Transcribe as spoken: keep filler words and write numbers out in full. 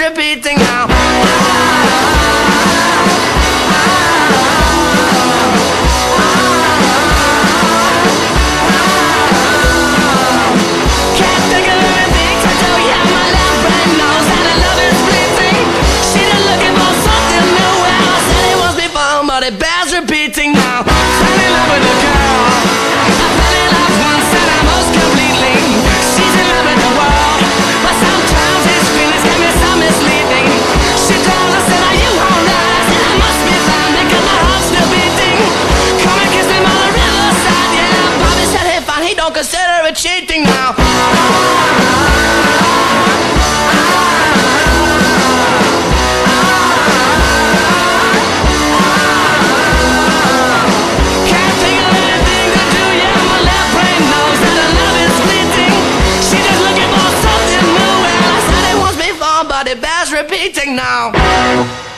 repeating now. Can't think of anything to do, yeah, my left brain knows that the love is fleeting. She just looking for something new, well, I said it once before, but it bears repeating now. Fell in love with a girl, I fell in love once and I most completely. She's in love with the world, but sometimes his feelings can be so misleading. She calls and said, are you alright? I said I must be fine because my heart's still beating. Come and kiss him on the riverside, yeah. Bobby said hey fine, he don't consider it cheating now. Can't think of anything to do, yeah, my left brain knows that the love is fleeting. She just looking for something new, and I said it once before, but it bears repeating now.